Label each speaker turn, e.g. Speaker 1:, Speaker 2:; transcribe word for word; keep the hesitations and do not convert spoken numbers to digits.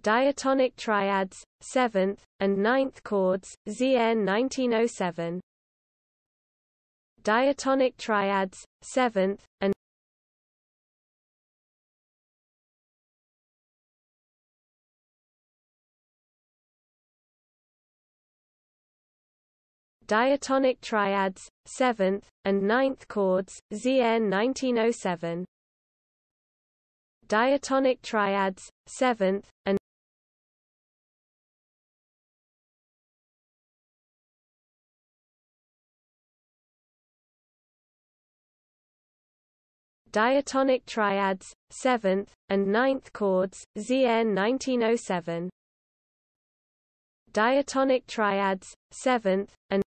Speaker 1: Diatonic triads, seventh, and ninth chords, Ziehn nineteen oh seven. Diatonic triads, seventh, and Diatonic triads, seventh, and ninth chords, Ziehn nineteen oh seven. Diatonic triads, seventh, and Diatonic triads, seventh, and ninth chords, Ziehn nineteen oh seven. Diatonic triads, seventh, and